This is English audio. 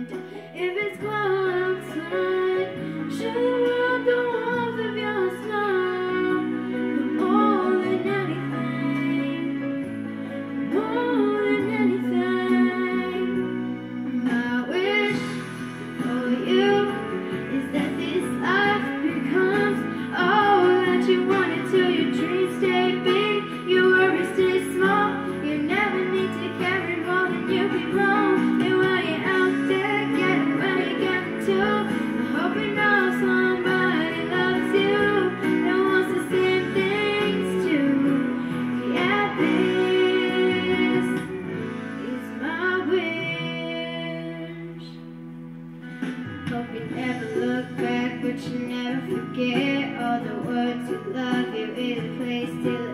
If it's cold outside, show the world the warmth of your smile. More than anything, more than anything, my wish for you is that this life becomes all that you wanted to. Your dreams stay big, your worries stay small. You never need to carry more than you can roll. And while you're out there getting where you get to, I hope you know somebody loves you and wants the same things too. Yeah, this is my wish. Hope you never look back, but you never forget all the words you love. You're in a place to